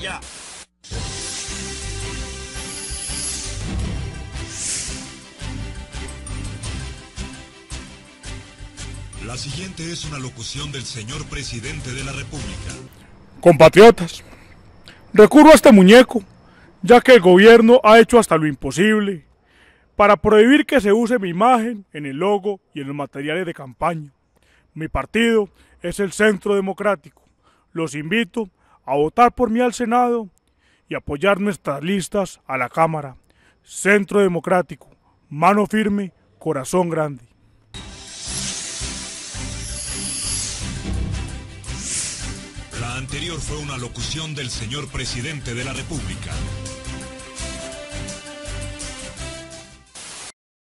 ya. La siguiente es una locución del señor presidente de la República. Compatriotas, recurro a este muñeco, ya que el gobierno ha hecho hasta lo imposible para prohibir que se use mi imagen en el logo y en los materiales de campaña. Mi partido es el Centro Democrático. Los invito a votar por mí al Senado y apoyar nuestras listas a la Cámara. Centro Democrático, mano firme, corazón grande. La anterior fue una locución del señor presidente de la República.